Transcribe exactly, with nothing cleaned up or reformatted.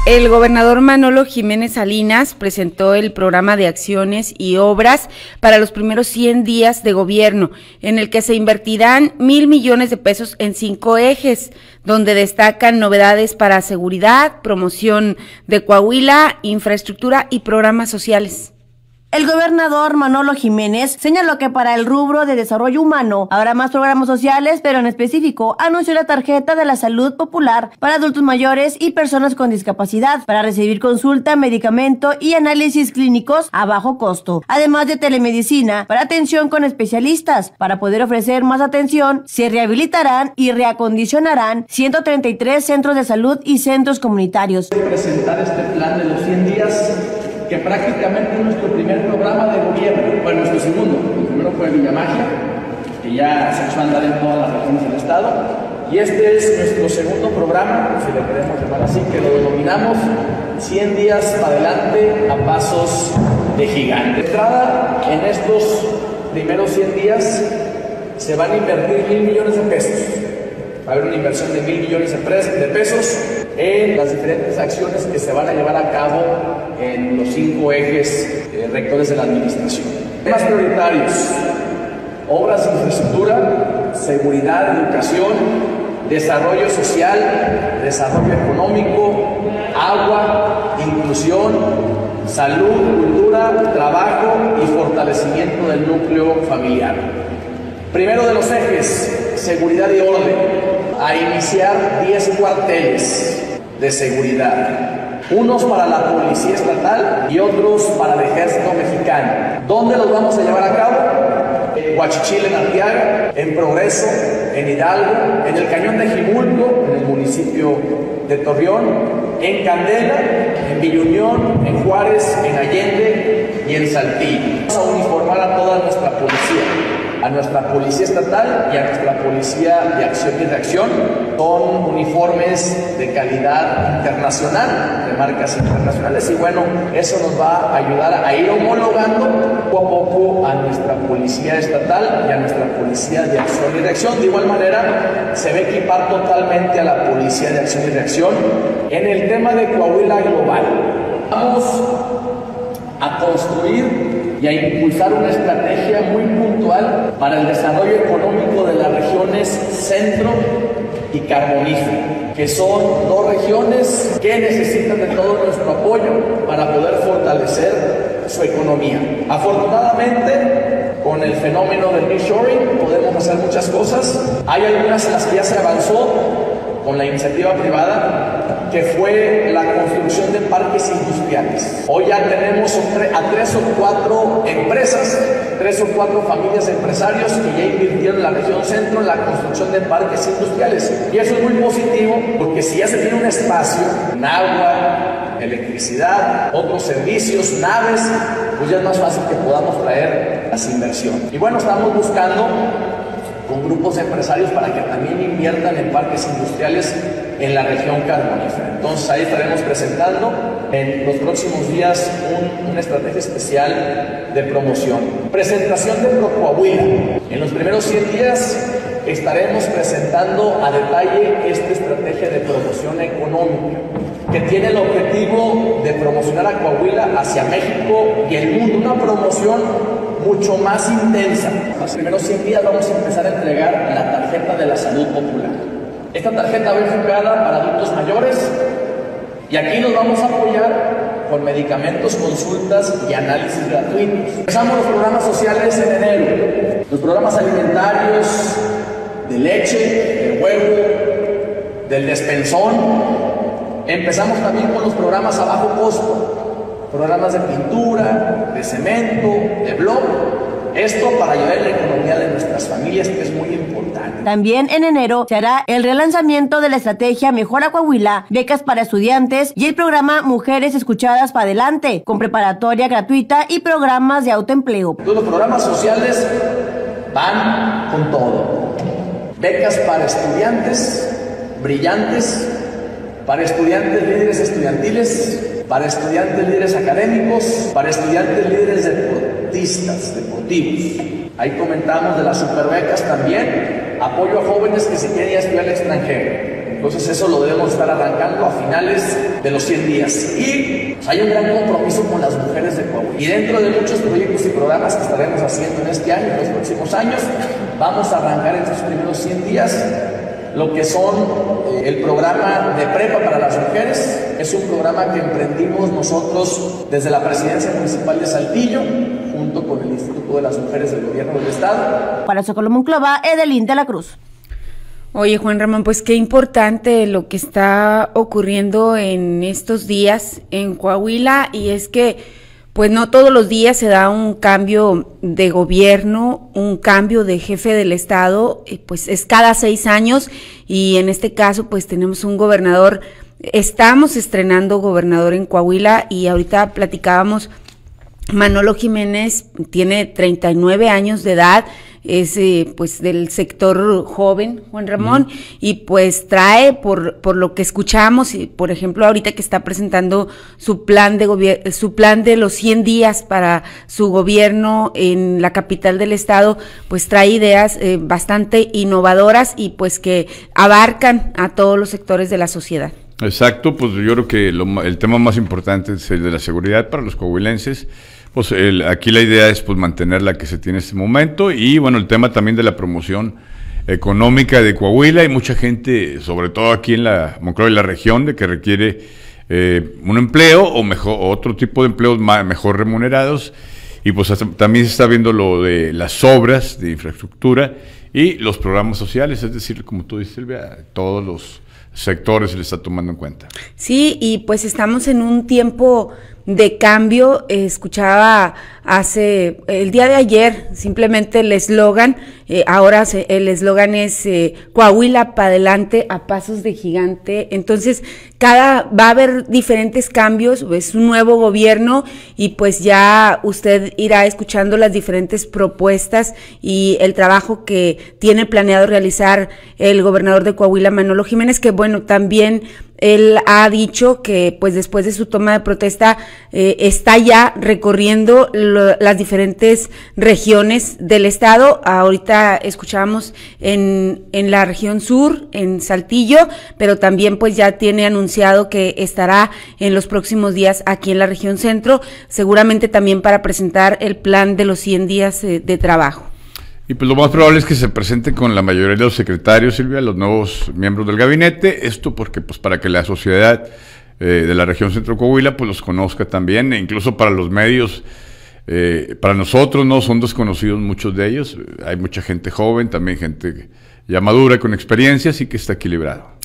El gobernador Manolo Jiménez Salinas presentó el programa de acciones y obras para los primeros cien días de gobierno, en el que se invertirán mil millones de pesos en cinco ejes, donde destacan novedades para seguridad, promoción de Coahuila, infraestructura y programas sociales. El gobernador Manolo Jiménez señaló que para el rubro de desarrollo humano habrá más programas sociales, pero en específico anunció la tarjeta de la salud popular para adultos mayores y personas con discapacidad para recibir consulta, medicamento y análisis clínicos a bajo costo, además de telemedicina para atención con especialistas. Para poder ofrecer más atención, se rehabilitarán y reacondicionarán ciento treinta y tres centros de salud y centros comunitarios. Presentar este plan de los cien días, que prácticamente es nuestro primer programa de gobierno, bueno, nuestro segundo. El primero fue Villa Magia, que ya se echó a andar en todas las regiones del estado, y este es nuestro segundo programa, si le queremos llamar así, que lo denominamos cien días para adelante a pasos de gigante. De entrada, en estos primeros cien días se van a invertir mil millones de pesos. Va a haber una inversión de mil millones de pesos en las diferentes acciones que se van a llevar a cabo en los cinco ejes eh, rectores de la administración. Temas prioritarios: obras de infraestructura, seguridad, educación, desarrollo social, desarrollo económico, agua, inclusión, salud, cultura, trabajo y fortalecimiento del núcleo familiar. Primero de los ejes, seguridad y orden. A iniciar diez cuarteles de seguridad, unos para la Policía Estatal y otros para el Ejército Mexicano. ¿Dónde los vamos a llevar a cabo? En Huachichil, en Arteaga, en Progreso, en Hidalgo, en el Cañón de Jimulco, en el municipio de Torreón, en Candela, en Villa Unión, en Juárez, en Allende y en Saltillo. Vamos a uniformar a toda nuestra policía, a nuestra Policía Estatal y a nuestra Policía de Acción y Reacción. Son uniformes de calidad internacional, de marcas internacionales, y bueno, eso nos va a ayudar a ir homologando poco a poco a nuestra Policía Estatal y a nuestra Policía de Acción y Reacción. De igual manera, se va a equipar totalmente a la Policía de Acción y Reacción en el tema de Coahuila Global. Vamos a construir y a impulsar una estrategia muy puntual para el desarrollo económico de las regiones centro y carbonífero, que son dos regiones que necesitan de todo nuestro apoyo para poder fortalecer su economía. Afortunadamente, con el fenómeno del nearshoring podemos hacer muchas cosas. Hay algunas en las que ya se avanzó con la iniciativa privada, que fue la construcción de parques industriales. Hoy ya tenemos a tres o cuatro empresas, tres o cuatro familias de empresarios que ya invirtieron en la región centro en la construcción de parques industriales. Y eso es muy positivo, porque si ya se tiene un espacio, un agua, electricidad, otros servicios, naves, pues ya es más fácil que podamos traer las inversiones. Y bueno, estamos buscando con grupos de empresarios para que también inviertan en parques industriales en la región carbonífera. Entonces ahí estaremos presentando en los próximos días un, una estrategia especial de promoción. Presentación de ProCoahuila. En los primeros cien días estaremos presentando a detalle esta estrategia de promoción económica, que tiene el objetivo de promocionar a Coahuila hacia México y el mundo. Una promoción mucho más intensa. En los primeros cien días vamos a empezar a entregar la tarjeta de la salud popular. Esta tarjeta va enfocada para adultos mayores, y aquí nos vamos a apoyar con medicamentos, consultas y análisis gratuitos. Empezamos los programas sociales en enero, los programas alimentarios, de leche, de huevo, del despensón. Empezamos también con los programas a bajo costo, programas de pintura, de cemento, de bloque. Esto para ayudar en la economía de nuestras familias, que es muy importante. También en enero se hará el relanzamiento de la estrategia Mejora Coahuila, becas para estudiantes y el programa Mujeres Escuchadas para Adelante, con preparatoria gratuita y programas de autoempleo. Todos los programas sociales van con todo. Becas para estudiantes brillantes, para estudiantes líderes estudiantiles, para estudiantes líderes académicos, para estudiantes líderes deportistas, deportivos. Ahí comentamos de las superbecas también, apoyo a jóvenes que se quieren ir a estudiar al extranjero. Entonces eso lo debemos estar arrancando a finales de los cien días. Y pues, hay un gran compromiso con las mujeres de Coahuila. Y dentro de muchos proyectos y programas que estaremos haciendo en este año, en los próximos años, vamos a arrancar en estos primeros cien días lo que son eh, el programa de prepa para las mujeres. Es un programa que emprendimos nosotros desde la Presidencia Municipal de Saltillo, junto con el Instituto de las Mujeres del Gobierno del Estado. Para Socorro Monclova, Edelín de la Cruz. Oye, Juan Ramón, pues qué importante lo que está ocurriendo en estos días en Coahuila, y es que pues no todos los días se da un cambio de gobierno, un cambio de jefe del estado, pues es cada seis años, y en este caso pues tenemos un gobernador, estamos estrenando gobernador en Coahuila, y ahorita platicábamos, Manolo Jiménez tiene treinta y nueve años de edad, es eh, pues del sector joven, Juan Ramón, mm. y pues trae, por por lo que escuchamos, y por ejemplo ahorita que está presentando su plan de gobierno, su plan de los cien días para su gobierno en la capital del estado, pues trae ideas eh, bastante innovadoras y pues que abarcan a todos los sectores de la sociedad. Exacto, pues yo creo que lo, el tema más importante es el de la seguridad para los coahuilenses. Pues el, aquí la idea es pues mantener la que se tiene en este momento, y bueno, el tema también de la promoción económica de Coahuila. Hay mucha gente, sobre todo aquí en la Monclova y la región, de que requiere eh, un empleo o mejor otro tipo de empleos más, mejor remunerados, y pues hasta, también se está viendo lo de las obras de infraestructura y los programas sociales, es decir, como tú dices, Silvia, todos los sectores se les está tomando en cuenta. Sí, y pues estamos en un tiempo de cambio. Eh, escuchaba hace, el día de ayer, simplemente el eslogan, eh, ahora se, el eslogan es eh, Coahuila para adelante a pasos de gigante. Entonces, cada, va a haber diferentes cambios, es un nuevo gobierno, y pues ya usted irá escuchando las diferentes propuestas y el trabajo que tiene planeado realizar el gobernador de Coahuila, Manolo Jiménez, que bueno, también él ha dicho que pues después de su toma de protesta eh, está ya recorriendo lo, las diferentes regiones del estado. Ahorita escuchábamos en, en la región sur, en Saltillo, pero también pues ya tiene anunciado que estará en los próximos días aquí en la región centro, seguramente también para presentar el plan de los cien días eh, de trabajo. Y pues lo más probable es que se presente con la mayoría de los secretarios, Silvia, los nuevos miembros del gabinete, esto porque pues para que la sociedad eh, de la región Centro Coahuila pues los conozca también, e incluso para los medios, eh, para nosotros no son desconocidos muchos de ellos, hay mucha gente joven, también gente ya madura con experiencia, así que está equilibrado.